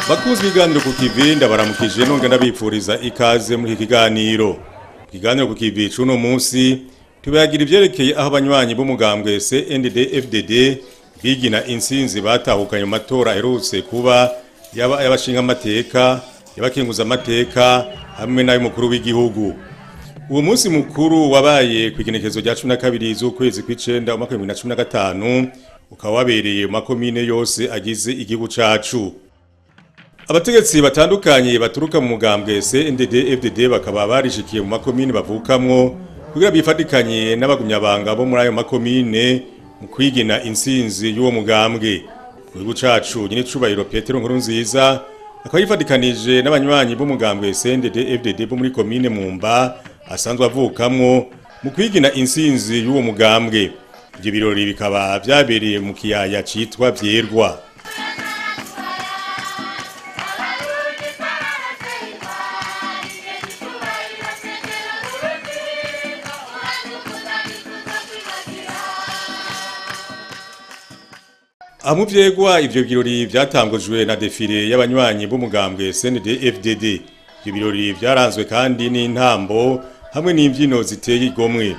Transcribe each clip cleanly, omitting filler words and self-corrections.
Bakunzi biganiro ku kivi ndabaramukije nonge ndabipfuriza ikaze muri iki kiganiro. Ikiganiro ku kivi cuno munsi tubagira ivyerekeye aho abanywanyi b'umugambwe CNDD-FDD bigina insinzi batahukanye mu matora aherutse kuba yaba y'abashinga amateka, y'abakenguza amateka hamwe n'ay'umukuru w'igihugu. Uwo munsi mukuru wabaye kwigenekezo rya 12 z'ukwezi kw'icenda umwaka wa 2015 ukaba wabereye mu makomine yose agize igihugu cacu. Abategetsi batandukanye baturuka mu mugambwe CNDD-FDD bakaba barishikiye mu makomine bavukamwo kugira bifatikanye n'abagumyabanga bo muri ayo makomine mu kwigina insinzi y'uwo mugambwe. Mu gihugu cacu nyine cubahiro Petero Nkurunziza akaba yifatikanije n'abanywanyi b'umugambwe CNDD-FDD bo muri komine Mumba asanzwe avukamwo mu kwigina insinzi y'uwo mugambwe. Ivyo birori bikaba vyabereye mu kiyaya citwa Vyerwa. Amuvyegwa ivyo birori vyatangujwe na defile y'abanywanyi b'umugambwe CNDD-FDD. Ivyo birori vyaranzwe kandi n'intambo hamwe n'imvyino ziteye igomwe.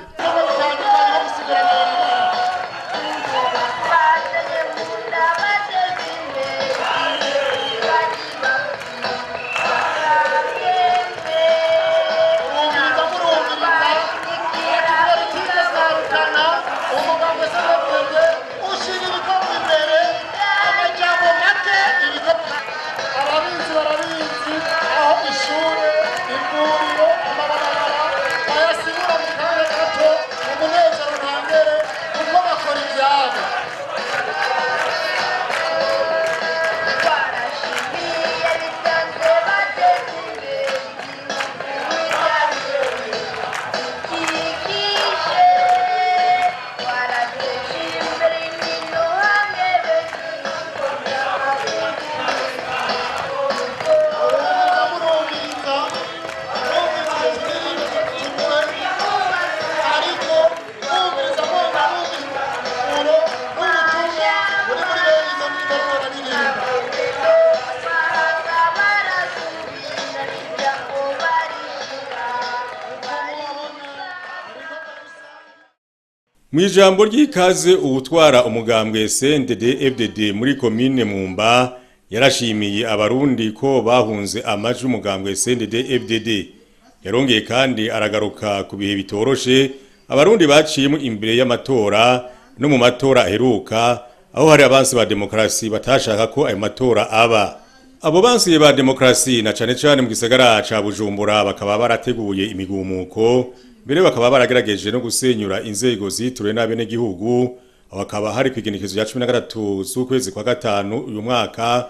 Mwijambo ry'ikaze uwutwara umugambwe CNDD-FDD muri komine Mumba yarashimiye abarundi ko bahunze amajwi umugambwe CNDD-FDD. Yarongeye kandi aragaruka ku bihe bitoroshe abarundi baciyemo imbere y'amatora no mu matora aheruka aho hari abansi ba demokrasi batashaka ko ayo matora aba. Abo bansi ba demokrasi na cane mu gisagara ca Bujumbura bakaba barateguye imigumuko mbere bakaba baragerageje no gusenyura inzego zituriwe n'abene gihugu. Bakaba hari kwigenekezo rya 13 z'ukwezi kwa gatanu uyu mwaka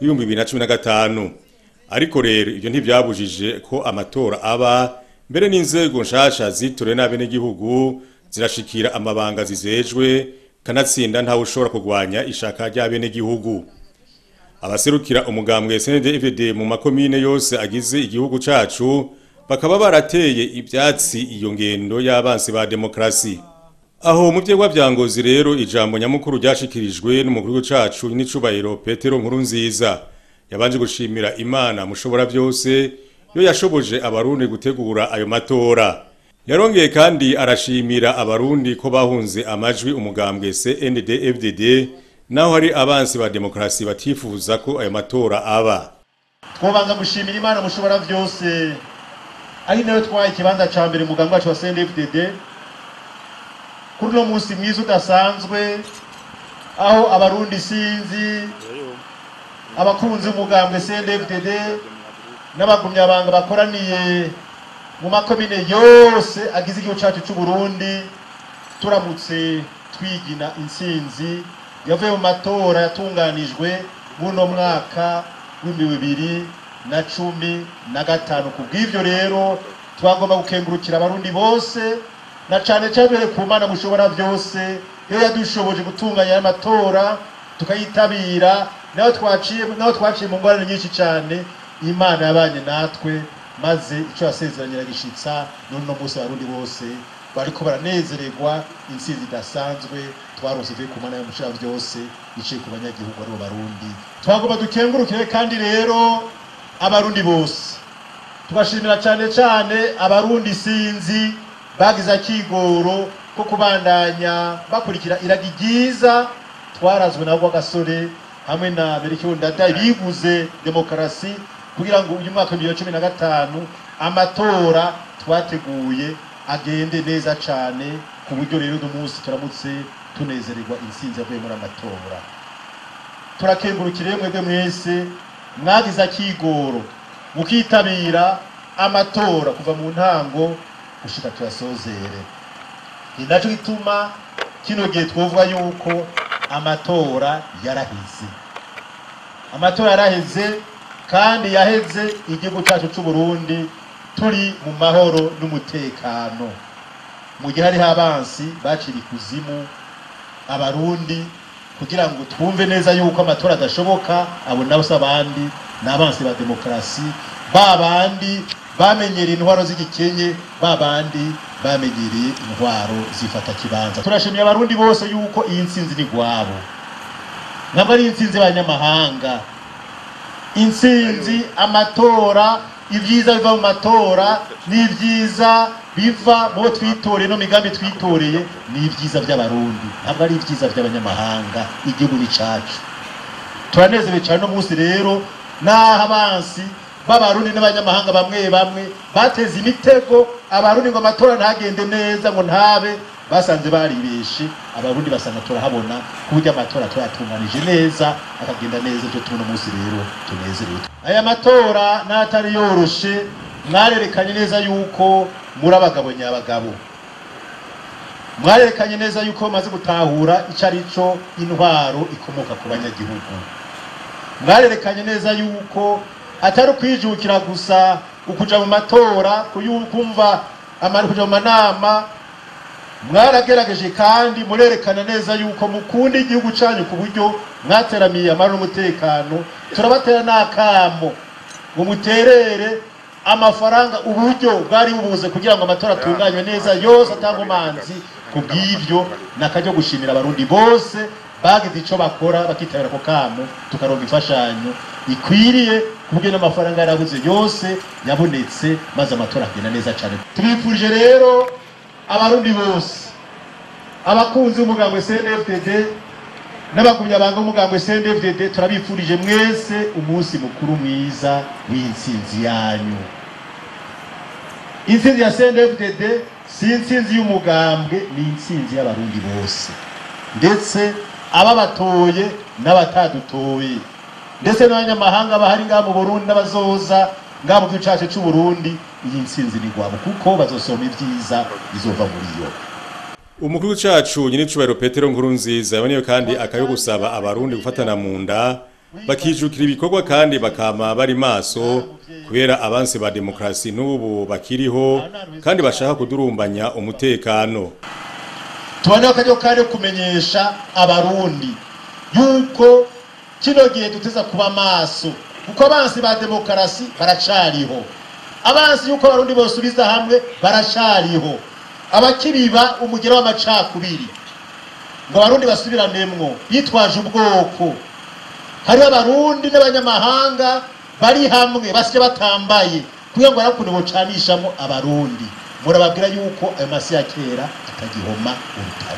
2015. Ariko rero ivyo ntivyabujije ko amatora aba mbere n'inzego nshasha zituriwe n'abene gihugu zirashikira amabanga zizejwe kanatsinda ntawe ushobora kugwanya ishaka ry'abene gihugu. Abaserukira umugambwe CNDD-FDD mu makomine yose agize igihugu cacu bakaba barateye ivyatsi iyo ngendo y'abansi ba demokrasi. Aho mu vyegwa vya Ngozi rero ijambo nyamukuru ryashikirijwe n'umukuru cacu n'icubahiro Petero Nkurunziza yabanje gushimira Imana mushobora byose yo yashoboje abarundi gutegura ayo matora. Yarongeye kandi arashimira abarundi ko bahunze amajwi umugambwe CNDD-FDD naho hari abansi ba demokrasi batifuza ko ayo matora aba. Twobanza gushimira Imana mushobora byose ari nayo twaye ikibanza ca mbere mugambwe wacu wa CNDD-FDD kuri no munsi mwiza udasanzwe aho abarundi sinzi abakunzi umugambwe CNDD-FDD n'abagumyabanga bakoraniye mu makomine yose agize igihugu cacu c'u Burundi turamutse twigina insinzi yavuye mu matora yatunganijwe muno mwaka w'2015. Kubw'ivyo rero twagomba gukengurukira abarundi bose na cane ku Mana mushobora byose yo yadushoboje gutunganya amatora tukayitabira naho twaciye mu ngorane nyinshi cyane. Imana yabanye natwe maze ico yasezeranye gishitsa none no munsi abarundi bose bariko baranezererwa intsinzi idasanzwe twarose ivuye ku mana y'umushira byose iciye ku banyagihugu ari Barundi. Twagomba dukengurukire kandi rero abarundi bose tugashimira cyane cyane abarundi sinzi bagize akigoro ko kubandanya bakurikira iragi ryiza twarazwe nabo gasore hamwe na Berikio Ndadaye biguze demokarasi kugira ngo uyu mwaka wa 2015 amatora twateguye agende neza cyane ku buryo rero umunsi turamutse tunezererwa intsinzi yavuye muri amatora. Turakengurukire mwebwe mwese mwagize akigoro mukitabira amatora kuva mu ntango gushika tuyasozere. Ni naco gituma kino gihe twovuga yuko amatora yaraheze. Amatora yaraheze kandi yaheze igihugu cyacu cy'u Burundi turi mu mahoro n'umutekano. Mu gihe hari abansi baciri kuzimu abarundi kugira ngo twumve neza yuko amatora adashoboka, abo nabo sabandi nabansi ba demokarasi babandi bamenyereye intwaro z'igikenye babandi bamenyereye intwaro zifata kibanza. Turashimiye abarundi bose yuko iyi ntsinzi ni gwabo, ntabwo ari intsinzi y'abanyamahanga. Intsinzi amatora, ibyiza biva mu matora n'ibyiza biva mu twitoreye no migambi twitoreye ni ibyiza by'abarundi, ntabwo ari ibyiza by'abanyamahanga. Igihugu ni cacu. Turanezerewe cyane no munsi rero naho abansi b'abarundi n'abanyamahanga bamwe bamwe bateze imitego abarundi ngo amatora ntagende neza ngo ntabe, basanze baribeshe. Abarundi basanga turahabona kuburyo amatora twatunganije neza akagenda neza. Cyo tubona munsi rero tunezerewe. Aya matora natari yoroshe, mwarerekanye neza yuko muri abagabo nyabagabo, mwarerekanye neza yuko maze gutahura icarico intwaro ikomoka ku banyagihugu, mwarerekanye neza yuko atari kwijukira gusa ukuja mu matora kumva amari kuja mu manama. Mwaragerageje kandi murerekana neza yuko mukunda igihugu cyanyu ku buryo mwateramiye amara n'umutekano. Turabatera nakamo ngo muterere amafaranga uburyo bwari bubuze kugira ngo amatora atunganywe neza yose atangomanzi. Kubw'ivyo nakajyo gushimira abarundi bose bagize ico bakora bakitabira ko kamo, tukaronka imfashanyo ikwiriye kubwe n'amafaranga yarabuze yose yabonetse maze amatora agenda neza cyane. Tubifurije rero abarundi bose abakunzi umugambwe CNDD-FDD n'abagumya banga umugambwe CNDD-FDD turabifurije mwese umunsi mukuru mwiza w'intsinzi yanyu. Intsinzi ya CNDD-FDD si intsinzi y'umugambwe, ni intsinzi y'abarundi bose, ndetse ababatoye n'abatadutoye, ndetse n'abanyamahanga bahari ngaha mu Burundi n'abazoza ngaha mu gihugu cyacu cy'u Burundi. Iyi ntsinzi ni gwabo kuko bazosoma ibyiza bizova muri yo. Umukuru w'icacu nyine cubero Petero Nkurunziza yaboneye kandi akayo gusaba abarundi gufatana mu nda bakijukira ibikorwa kandi bakama bari maso kubera abansi ba demokarasi n'ubu bakiriho kandi bashaka kudurumbanya umutekano. Tubone akayo kandi kumenyesha abarundi yuko kino gihe tuteza kuba maso kuko abansi ba demokarasi baracariho, abansi yuko abarundi bosubiza hamwe baracariho, abakibiba umugero w'amacakubiri ngo abarundi basubiranemo yitwaje ubwoko. Hari abarundi n'abanyamahanga bari hamwe basike batambaye kugira ngo barakunde bocanishamo abarundi. Murababwira yuko ayo masi ya kera atagihoma urutaro.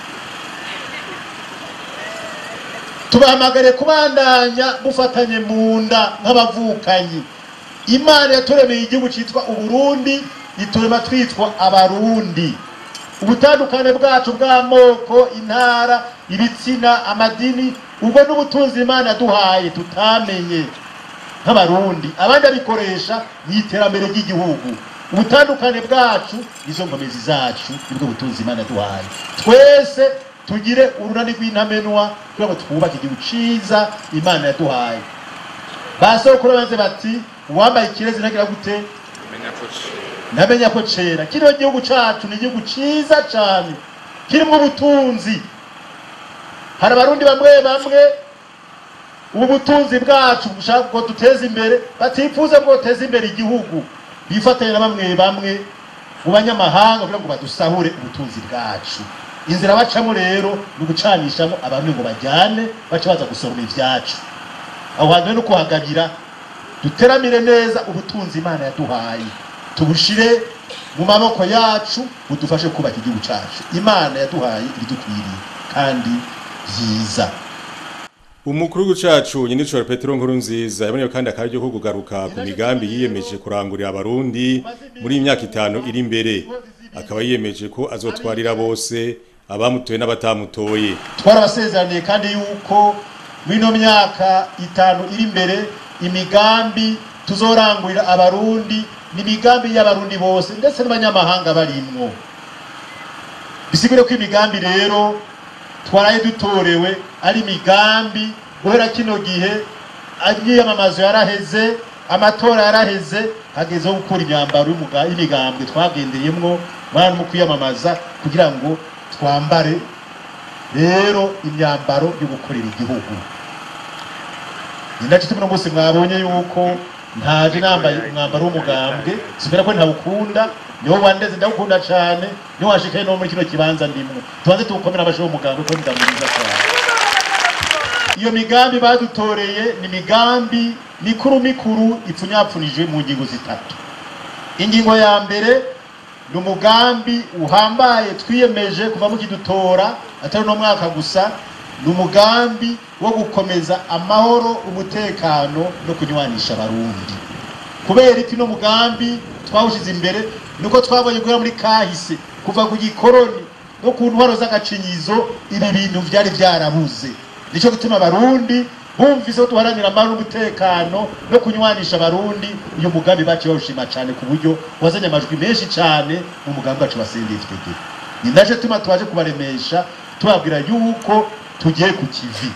Tubahamagare kubandanya mufatanye mu nda nk'abavukanyi. Imana yaturemeye igihugu cyitwa Uburundi, iturema twitwa abarundi. Ubutandukane bwacu bw'amoko, intara, ibitsina, amadini, ubwo n'ubutunzi Imana duhaye tutamenye nk'abarundi, abandi abikoresha n'iterambere ry'igihugu. Ubutandukane bwacu izo ngomezi zacu nibwo butunzi Imana duhaye. Twese tugire urunani rw'intamenwa kugira ngo twubake igihugu ciza Imana yaduhaye. Basokuru banze bati uwambaye ikirezi ntagira gute namenya ko cera. Kino gihugu cacu ni igihugu ciza cyane kirimo ubutunzi. Hari abarundi bamwe bamwe ubu butunzi bwacu bushaka ko duteza imbere batifuza ko duteza imbere igihugu, bifatanya na bamwe bamwe mu banyamahanga kugira ngo badusahure ubutunzi bwacu. Inzira bacamo rero ni gucanishamo abantu ngo bajyane baca baza gusoroma ivyacu. Aho hantu no kuhagabira duteramire neza ubutunzi Imana yaduhaye, tubushire mu maboko yacu, budufashe kubaka igihugu cyacu. Imana yaduhaye ibidukwiriye kandi byiza. Umukuru w'icacu nyinico Petero Nkurunziza yaboneye kandi akaryo ko kugaruka ku migambi yiyemeje kurangurira abarundi muri imyaka 5 iri imbere. Akaba yiyemeje ko azotwarira bose abamutoye n'abatamutoye. Twarabasezeraniye kandi yuko mino myaka 5 iri imbere imigambi tuzorangurira abarundi ni migambi y'abarundi bose ndetse n'abanyamahanga barimwo. Bisigure ko imigambi rero twaraye dutorewe ari migambi guhera kino gihe amamazo yaraheze, amatora yaraheze, hageze gukora imyambaro y'imigambwe twagendereyemwo bari mu kwiyamamaza kugira ngo twambare rero imyambaro yo gukorera igihugu. Nindaje tumwe bose mwabonye yuko ntaje nambaye umwambaro w'umugambwe, sibera ko ntabukunda, niho wandeze ndakunda cyane, niho washikaye no muri kino kibanza ndimwe. Tubanze tukomera abasho umugambwe ko ndamuriza cyane. Iyo migambi badutoreye ni migambi mikuru ipfunyapfunije mu ngingo zitatu. Ingingo ya mbere ni umugambi uhambaye twiyemeje kuva mu kidutora atari no mwaka gusa, ni umugambi wo gukomeza amahoro, umutekano no kunywanisha abarundi. Kubera iki no mugambi twawushize imbere nuko twabonye guhera muri kahise kuva ku gikoroni no ku ntwaro z'agacinyizo ibi bintu byari byarabuze. Nico gutuma abarundi bumvise ko tuharanira amahoro, umutekano no kunywanisha abarundi. Iyo mugambi baci bawushima cyane ku buryo wazanye amajwi menshi cyane mu mugambi wacu wa CNDD-FDD. Ni naje tuma tubaje kubaremesha tubabwira yuko tugiye ku kivi,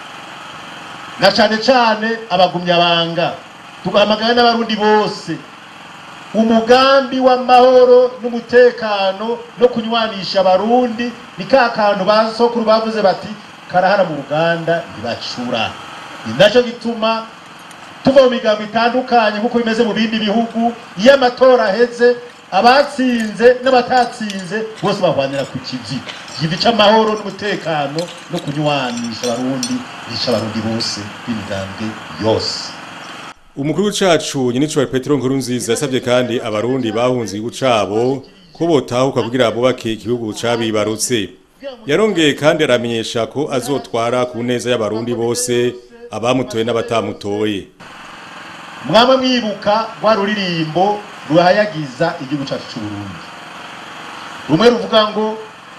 na cyane abagumyabanga tugahamagara n'abarundi bose. Umugambi w'amahoro n'umutekano no kunywanisha abarundi ni ka kantu basokuru bavuze bati karahara mu Uganda ntibacura. Ni naco gituma tuva mu migambi itandukanye nkuko bimeze mu bindi bihugu, iyo amatora aheze abatsinze n'abatatsinze bose bahwanira ku kivi. Kivi c'amahoro n'umutekano no kunywanisha abarundi, bisha abarundi bose b'imigambwe yose. Umukuru w'icacu nyinico Petero Nkurunziza yasabye kandi abarundi bahunze igihugu cabo ko botahuka kugira bubake igihugu cabibarutse. Yarongeye kandi aramenyesha ko azotwara ku neza y'abarundi bose abamutoye n'abatamutoye. Mwaba mwibuka rwa ruririmbo ruhayagiza igihugu cyacu cy'u Burundi, rumwe ruvuga ngo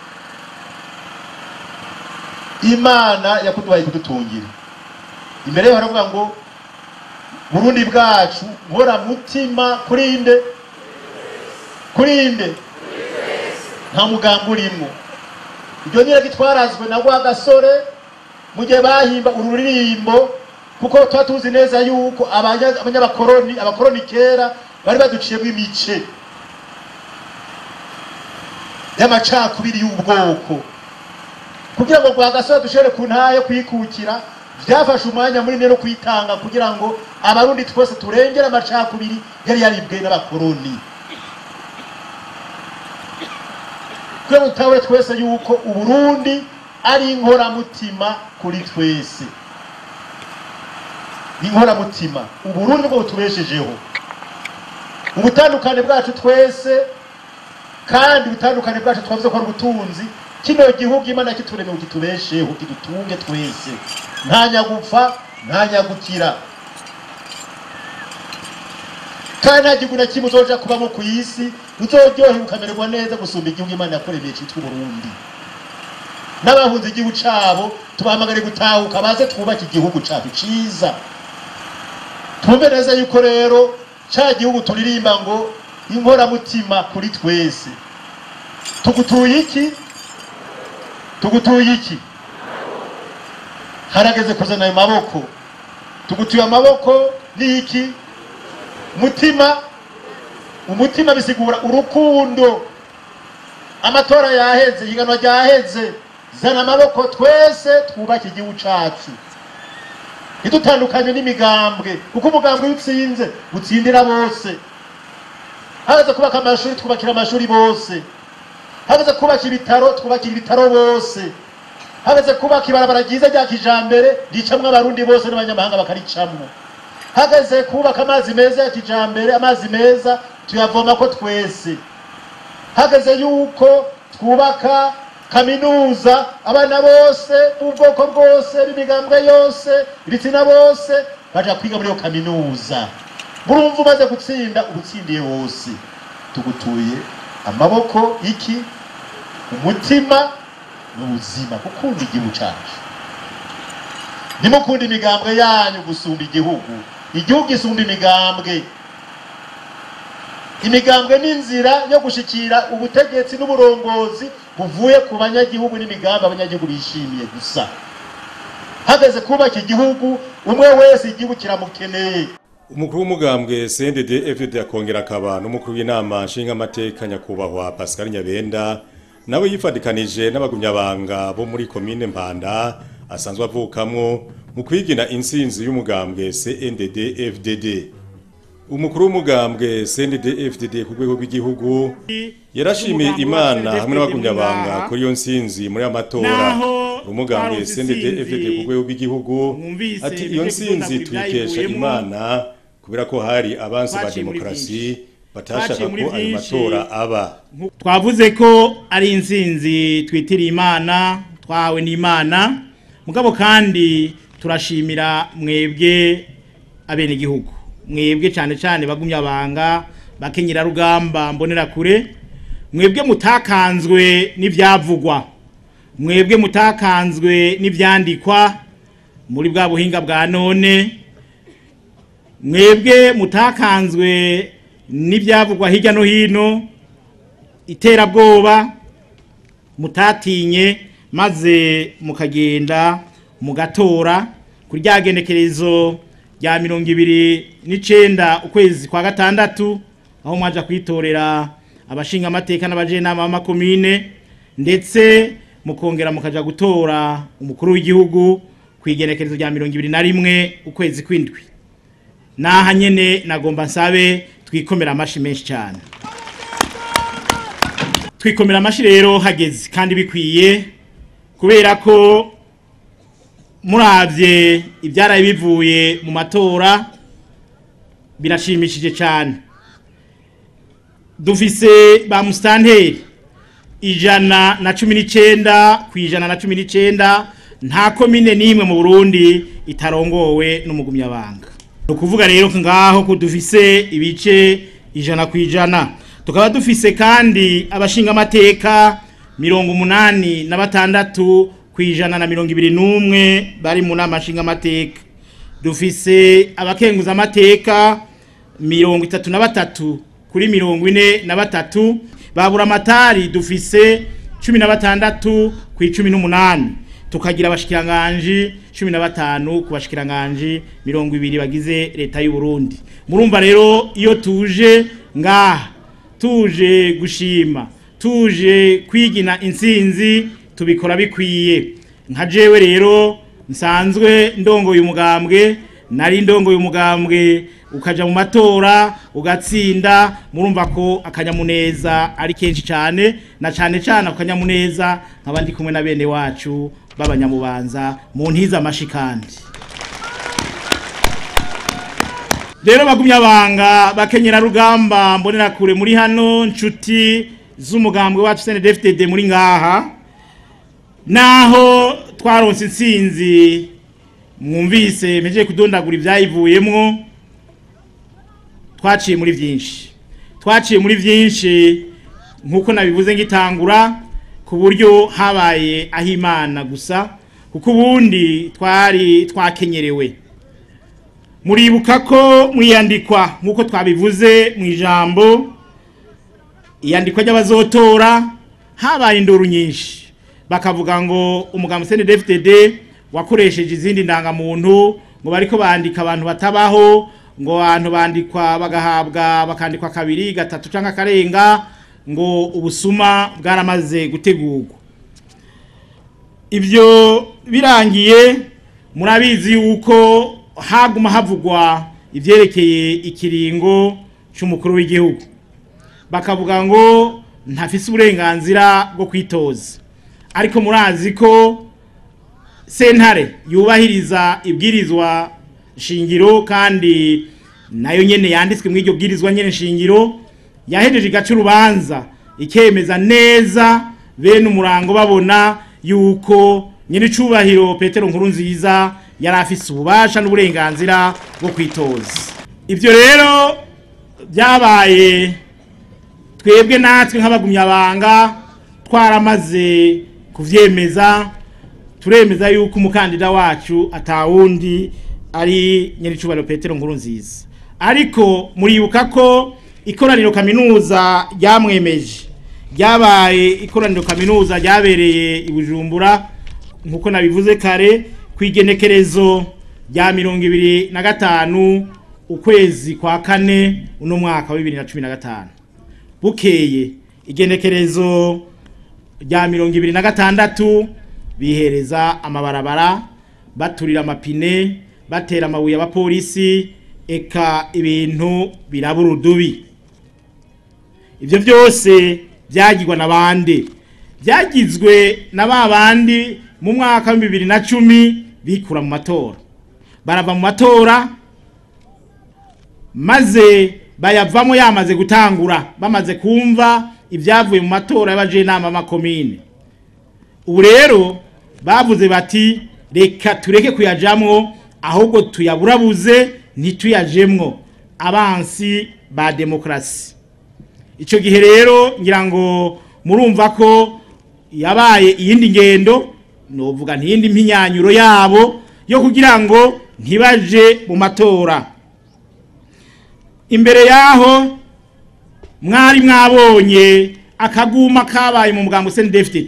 Imana yakuduhaye kudutungira. Imbere yaho haravuga ngo Burundi bwacu nkora mutima kurinde nta mugambi urimo. Ibyo nyine gitwarazwe na gwa gasore mu gihe bahimba ururirimbo, kuko twatuzi neza yuko abakoroni kera bari baduciyemo imice y'amacakubiri y'ubwoko. Kugira ngo gwa gasore dushobore ku ntayo kwikukira, byafashe umwanya munini no kwitanga kugira ngo abarundi twese turengera amacakubiri yari yaribwe n'abakoroni. Kwe mutawe twese yuko Uburundi ari inkoramutima kuri twese. Inkoramutima Uburundi bwo tubeshejeho ubutandukane bwacu twese, kandi ubutandukane bwacu twavuze ko ari ubutunzi. Kino gihugu Imana kitureme ukitubesheho, kidutunge twese, nta nyagupfa nta nyagukira. Kandi nta gihugu na kimwe uzoja kubamo ku isi uzoryohe ukamererwa neza gusumba igihugu Imana yakoreye cyitwa Burundi. N'abahunze igihugu cabo tubahamagare gutahuka baze twubake igihugu cyacu ciza. Twumve neza yuko rero cya gihugu turirimba ngo inkoramutima kuri twese. Tugutuye iki? Harageze kuzana ayo maboko. Tugutuye amaboko ni iki? Umutima bisigura urukundo. Amatora yaheze, higanwa ryaheze, zana amaboko twese twubake igihugu cyacu. Idutandukanye n'imigambwe, kuko umugambwe utsinze utsindira bose. hageze kubaka amashuri twubakira amashuri bose, hageze kubaka ibitaro twubakira ibitaro bose, hageze kubaka ibarabara ryiza rya kijambere ricamwe abarundi bose n'abanyamahanga bakaricamwe, hageze kubaka amazi meza ya kijambere, amazi meza tuyavoma ko twese, hageze yuko twubaka kaminuza abana bose ubwoko bwose b'imigambwe yose ibitsina bose baja kwiga muri yo kaminuza. Murumva umaze gutsinda ubutsindiye wose, tugutuye amaboko iki umutima n'ubuzima gukunda igihugu cyacu. Nimukunda imigambwe yanyu gusumba igihugu, igihugu isumba imigambwe. Imigambwe n'inzira yo gushikira ubutegetsi n'uburongozi buvuye ku banyagihugu n'imigambi abanyagihugu bishimiye gusa. Hageze kubaka igihugu umwe wese igihugu kiramukeneye. Umukuru w'umugambwe CNDD-FDD akongera akaba n'umukuru w'inama nshingamateka nyakubahwa Pascal Nyabenda nawe yifadikanije n'abagumyabanga bo muri komine Mpanda asanzwe avukamwo mu kwigina intsinzi y'umugambwe CNDD-FDD. Umukuru w'umugambwe CNDD-FDD ku rwego rw'igihugu yarashimiye Imana hamwe n'abagumyabanga kuri iyo ntsinzi muri amatora. Umugambwe CNDD-FDD ku rwego rw'igihugu ati iyo ntsinzi tuyikesha Imana kubera ko hari abansi ba demokrasi batashaka ko ayo matora aba. Twavuze ko ari intsinzi twitiriye Imana, twahawe n'Imana, mugabo kandi turashimira mwebwe abene gihugu, mwebwe cyane cyane bagumyabanga bakenyera rugamba mbonera kure, mwebwe mutakanzwe n'ivyavugwa, mwebwe mutakanzwe n'ivyandikwa muri bwa buhinga bwa none, mwebwe mutakanzwe n'ivyavugwa hirya no hino, iterabwoba mutatinye maze mukagenda mugatora kuri rya genekerezo rya 29 ukwezi kwa gatandatu, aho mwaja kwitorera abashinga amateka n'abajenama b'amakomine, ndetse mukongera mukaja gutora umukuru w'igihugu kwigenekerezo rya 21 ukwezi kw'indwi. Naha nyene nagomba nsabe twikomera amashi menshi cyane. Twikomera amashi rero hageze kandi bikwiye, kubera ko muravye ibyaraye bivuye mu matora birashimishije cyane. Dufise ba mustanteri 119 ku 119, nta komine nimwe mu Burundi itarongowe n'umugumyabanga. Ukuvuga rero ngaho ko dufise ibice 100%. Tukaba dufise kandi abashinga amateka 86 ku 121 bari mu nama nshinga amateka. Dufise abakenguza amateka 33 kuri 43, babura amatari dufise 16 ku 18, tukagira abashikiranganje 15 ku bashikiranganje 20 bagize leta y'u Burundi. Murumva rero iyo tuje ngaha tuje gushima, tuje kwigina intsinzi, tubikora bikwiye. Nka jewe rero nsanzwe ndongoye umugambwe, nari ndongoye umugambwe ukaja mu matora ugatsinda, murumva ko akanyamuneza ari kenshi cyane, na cyane cyane akanyamuneza nk'abandi kumwe na bene wacu b'abanyamubanza mu ntiza amashikandi. Rero bagumyabanga bakenyera rugamba mbonera kure muri hano nshuti z'umugambwe wacu CNDD-FDD muri ngaha, naho twaronse intsinzi mwumvise meje kudondagura ivyayivuyemwo, twaciye muri byinshi nkuko nabivuze ngitangura, ku buryo habaye ahimana gusa, kuko ubundi twari twakenyerewe. Muribuka ko mwiyandikwa nkuko twabivuze mu ijambo iyandikwa ry'abazotora habaye induru nyinshi, bakavuga ngo umugambwe CNDD-FDD wakoresheje izindi ndangamuntu, ngo bariko bandika abantu batabaho, ngo abantu bandikwa bagahabwa bakandikwa kabiri gatatu canka karenga, ngo ubusuma bwaramaze gutegurwa. Ibyo birangiye murabizi yuko haguma havugwa ivyerekeye ikiringo cy'umukuru w'igihugu. bakavuga ngo ntafise uburenganzira bwo kwitoza, ariko murazi ko sentare yubahiriza ibwirizwa shingiro kandi nayo nyene yanditswe mu iryo bwirizwa nyene shingiro yahejeje igaca urubanza ikemeza neza bene umurango babona yuko nyene cubahiro Petero Nkurunziza yari afise ububasha n'uburenganzira bwo kwitoza. Ivyo rero byabaye twebwe natwe nk'abagumyabanga twaramaze kuvyemeza, turemeza yuko umukandida wacu atawundi ari nyene cubahiro Petero Nkurunziza. Ariko muribuka ko ikoraniro kaminuza ryamwemeje ryabaye ikoraniro kaminuza ryabereye i Bujumbura nkuko nabivuze kare kwigenekerezo rya 2025 ukwezi kwa kane uno mwaka wa 2015. Bukeye igenekerezo rya 2026 bihereza amabarabara baturira amapine batera amabuye abapolisi eka ibintu biraburudubi. Ivyo byose byagirwa nabande, byagizwe na babandi mu mwaka wa 2010 bikura mu matora, barava mu matora maze bayavamo yamaze gutangura, bamaze kumva ibyavuye mu matora y'abaje inama makomine. Ubu rero bavuze bati reka tureke kuyajamwo ahubwo tuyaburabuze ntituyajemwo abansi ba demokrasi. Ico gihe rero ngira ngo murumva ko yabaye iyindi ngendo, novuga ntiyindi mpinyanyuro yabo yo kugira ngo ntibaje mu matora. Imbere yaho mwari mwabonye akaguma kabaye mu mugambo CNDD-FDD,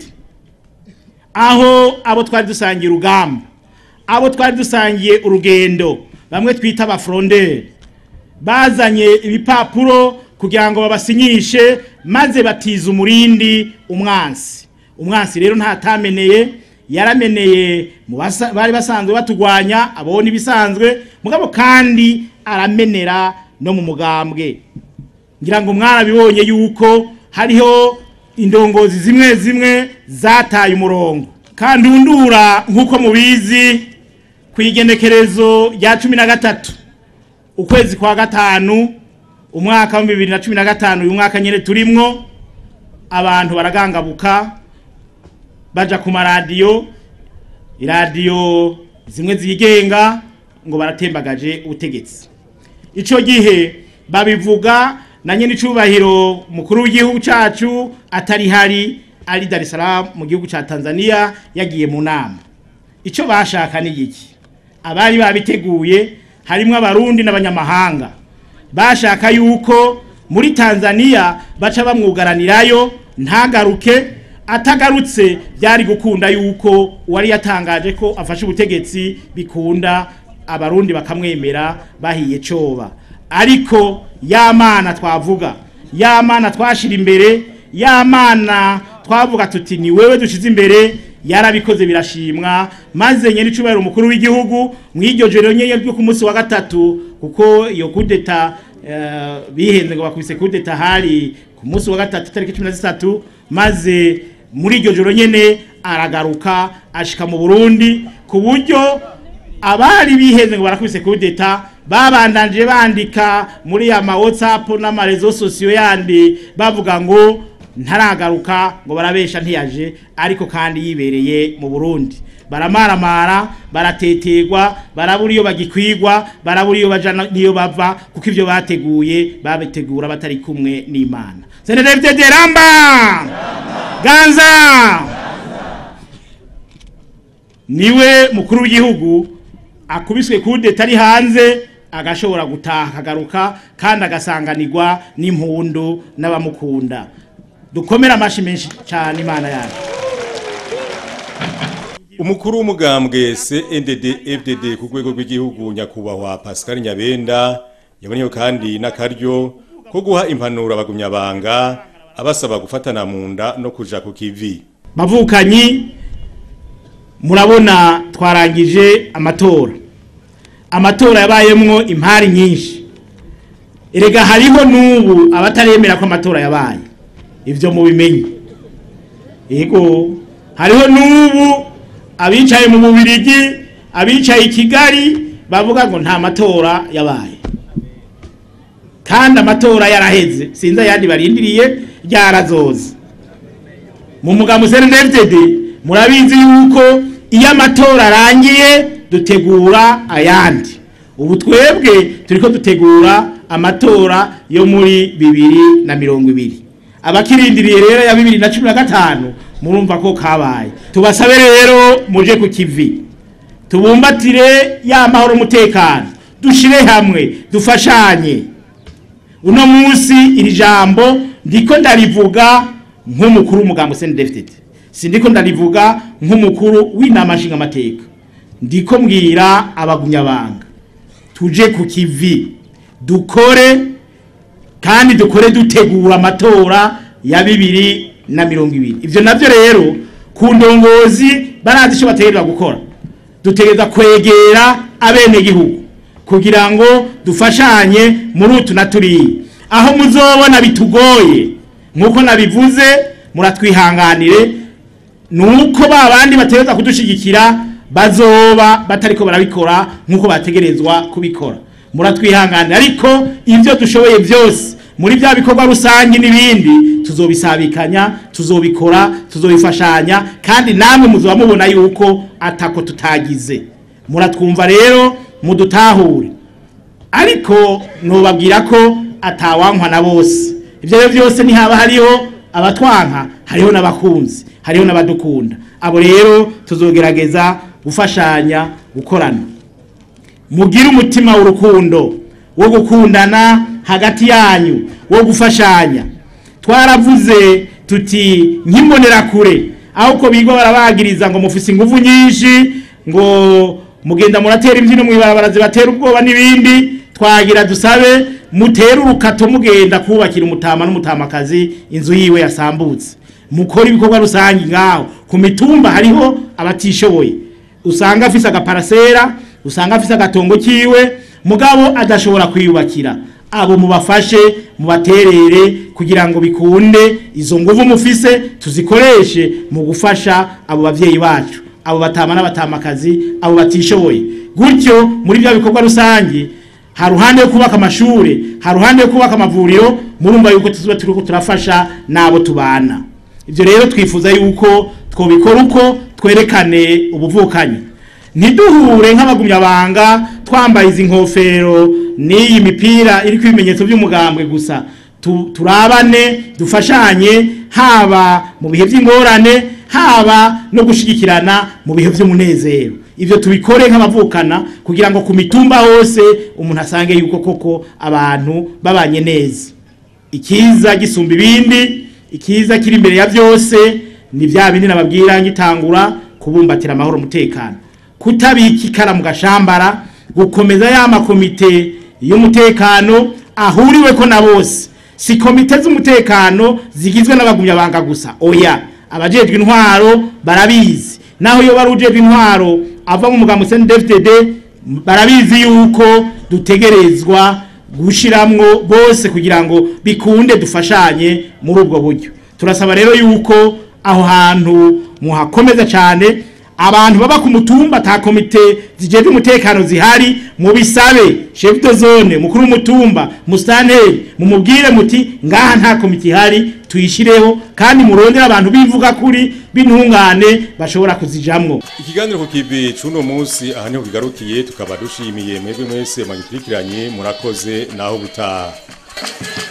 aho abo twari dusangiye urugamba, abo twari dusangiye urugendo, bamwe twita aba frondeur bazanye ibipapuro kugira ngo babasinyishe maze batiza umurindi umwansi. Umwansi rero ntatameneye, yarameneye mu bari basanzwe batugwanya abone bisanzwe, mugabo kandi aramenera no mu mugambwe. Ngira ngo mwarabibonye yuko hariho indongozi zimwe zimwe zataye umurongo. Kandi undura nkuko mubizi kwigenekerezo rya 13 ukwezi kwa gatanu umwaka wa 2015 uyu mwaka nyene turimwo, abantu baragangabuka baja ku maradiyo, iradiyo zimwe zigenga ngo baratembagaje ubutegetsi. Ico gihe babivuga na nyene icubahiro mukuru w'igihugu cacu atari hari ari Dar es Salaam mu gihugu ca Tanzania yagiye mu nama. Ico bashaka ni iki? Abari babiteguye harimwo abarundi n'abanyamahanga bashaka yuko muri Tanzania baca bamwugaranirayo ntagaruke, atagarutse byari gukunda yuko wari yatangaje ko afashe ubutegetsi bikunda abarundi bakamwemera bahiye coba. Ariko yamana twavuga, yamana twashira imbere, yamana twavuga tuti ni wewe dushize imbere, yarabikoze birashimwa. Maze nyene icubahiro umukuru w'igihugu mw'iryo joro nyene ryo ku munsi wa gatatu, kuko iyo kudeta bihenze ngo bakubise kudeta hari ku munsi wa gatatu tariki 13, maze muri iryo joro nyene aragaruka ashika mu Burundi, ku buryo abari bihenze ngo barakubise kudeta babandanje bandika muri ya WhatsApp n'ama réseaux sociaux yandi bavuga ngo ntaragaruka, ngo barabesha ntiyaje, ariko kandi yibereye mu Burundi. Baramaramara, baratetegwa, barabura iyo bagikwigwa, barabura iyo baja niyo bava, kuko ivyo bateguye babitegura batari kumwe n'Imana. CNDD-FDD ramba ganza niwe mukuru w'igihugu akubiswe kudeta ari hanze, agashobora gutaha akagaruka kandi agasanganirwa n'impundu n'abamukunda. Dukomera amashi menshi cyane Imana yacu. Umukuru w'umugambwe CNDD-FDD ku rwego rw'igihugu nyakubahwa Pascal Nyabenda yabonyeho kandi n'akaryo ko guha impanuro abagumyabanga abasaba gufatana mu nda no kuja ku kivi. Bavukanyi, murabona twarangije amatora. Amatora yabayemwo impari nyinshi. erega hariho n'ubu abataremera ko amatora yabaye, ivyo mubimenye. Yego hariho n'ubu abicaye mu Bubiligi, abicaye i Kigali bavuga ngo nta matora yabaye, kandi amatora yaraheze, sinza yandi barindiriye ryarazoza. Mu mugambo CNDD murabizi yuko iyo amatora arangiye dutegura ayandi. Ubu twebwe turiko dutegura amatora yo muri 2020. Abakirindiriye rero ya 2015 murumva ko kabaye. Tubasabe rero muje ku kivi, tubumbatire ya mahoro umutekano, dushire hamwe, dufashanye. Uno munsi iri jambo ndiko ndarivuga nk'umukuru w'umugambo CNDD, sindiko ndarivuga nk'umukuru w'inama nshinga amateka, ndiko mbwira abagumyabanga tuje ku kivi, dukore kandi dukore dutegura amatora ya 2020. Ivyo navyo rero ku ndongozi barazi cyo bategerezwa gukora, dutegereza kwegera abene gihugu kugira ngo dufashanye muri utu naturi. Aho muzobona bitugoye nkuko nabivuze muratwihanganire, nuko babandi bategereza kudushigikira bazoba batariko barabikora nkuko bategerezwa kubikora. Muratwihanganire, ariko ivyo dushoboye byose muri bya bikorwa rusangi n'ibindi tuzobisabikanya, tuzobikora, tuzobifashanya, kandi namwe muzoba mubona yuko atako tutagize. Muratwumva rero mudutahure, ariko nobabwira ko atawankwa na bose. Ivyo byose ni haba hariho abatwanka, hariho n'abakunzi, hariho n'abadukunda. Abo rero tuzogerageza gufashanya, gukorana. Mugira umutima w'urukundo wo gukundana hagati yanyu, wo gufashanya. Twaravuze tuti nkimbonera kure aho ko bigo barabagiriza ngo mufise ingufu nyinshi, ngo mugenda muratera imbyino mu ibarabara zibatera ubwoba n'ibindi. Twagira dusabe mutera urukato mugenda kubakira umutama n'umutamakazi inzu yiwe yasambutse. Mukora ibikorwa rusangi ngaho ku mitumba. Hariho abatishoboye, usanga afise agaparasera, usanga afise agatongo kiwe mugabo adashobora kwiyubakira. Abo mubafashe, mubaterere kugira ngo bikunde. Izo nguvu mufise tuzikoreshe mu gufasha abo bavyeyi bacu, abo batama n'abatamakazi, abo batishoboye. Gutyo muri bya bikorwa rusangi, haruhande yo kubaka amashure, haruhande yo kubaka amavuriro, murumva yuko tuzoba turiko turafasha nabo tubana. Ivyo rero twifuza yuko twobikora uko twerekane ubuvukanyi. Ntiduhure nk'abagumyabanga twambaye izi nkofero n'iyi mipira iri kwibimenyetso by'umugambwe gusa. Turabane, dufashanye, haba mu bihe by'ingorane, haba no gushigikirana mu bihe by'umunezero. Ivyo tubikore nk'abavukana kugira ngo ku mitumba hose umuntu asange yuko koko abantu babanye neza. Ikiza gisumba ibindi, ikiza kiri imbere ya byose ni bya bindi nababwira ngitangura, kubumbatira amahoro umutekano, kutabika ikara mu gashambara, gukomeza ya makomite y'umutekano ahuriwe ko na bose. Si komite z'umutekano zigizwe n'abagumyabanga gusa, oya, abajejwe intwaro barabizi. Naho yo barujejwe intwaro ava mu mugambo CNDD barabizi yuko dutegerezwa gushiramwo bose kugira ngo bikunde dufashanye muri ubwo buryo. Turasaba rero yuko aho hantu muhakomeza cyane. Abantu baba ku mutumba ta komite zijeje umutekano zihari, mu bisabe chef de zone, mukuru w'umutumba, mustanteri, mumubwire muti ngaha nta komite ihari, tuyishireho kandi murondera abantu bivuga kuri bintungane bashobora kuzijamwo. Ikiganiro ku kivi cuno munsi aha niho kigarukiye, tukaba dushimiye mwebwe mwese magikurikiranye. Murakoze naho gutaha.